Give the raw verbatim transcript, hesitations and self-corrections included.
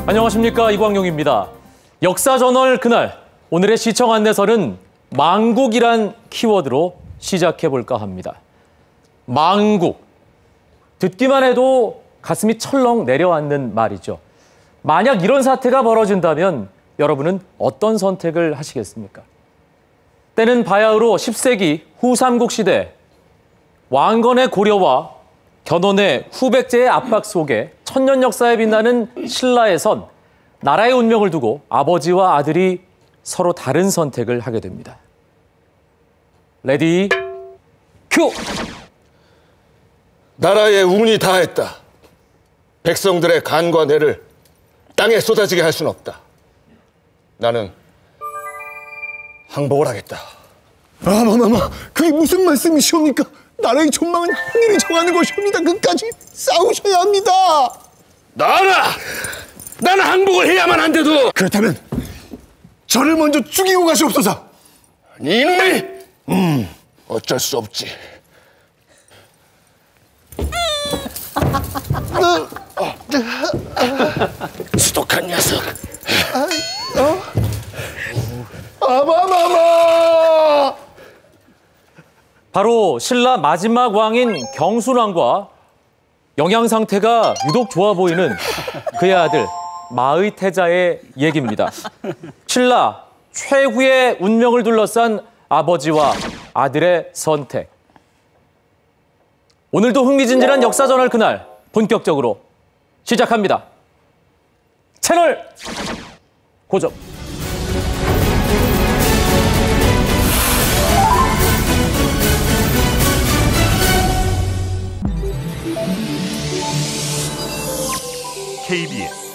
안녕하십니까, 이광용입니다. 역사저널 그날, 오늘의 시청 안내서는 망국이란 키워드로 시작해볼까 합니다. 망국, 듣기만 해도 가슴이 철렁 내려앉는 말이죠. 만약 이런 사태가 벌어진다면 여러분은 어떤 선택을 하시겠습니까? 때는 바야흐로 십 세기 후삼국 시대, 왕건의 고려와 견훤의 후백제의 압박 속에 천년 역사에 빛나는 신라의 선, 나라의 운명을 두고 아버지와 아들이 서로 다른 선택을 하게 됩니다. 레디, 큐! 나라의 운이 다했다. 백성들의 간과 내를 땅에 쏟아지게 할 수는 없다. 나는 항복을 하겠다. 아마마마, 그게 무슨 말씀이시옵니까? 나라의 전망은 하늘이 정하는 것이옵니다. 끝까지 싸우셔야 합니다. 나라! 나는 항복을 해야만 한데도! 그렇다면 저를 먼저 죽이고 가시옵소서. 이놈이! 음, 어쩔 수 없지. 지독한 녀석. 어? 아마마마! 바로 신라 마지막 왕인 경순왕과 영양 상태가 유독 좋아 보이는 그의 아들 마의태자의 얘기입니다. 신라 최후의 운명을 둘러싼 아버지와 아들의 선택. 오늘도 흥미진진한 역사저널 그날 본격적으로 시작합니다. 채널 고정. 케이비에스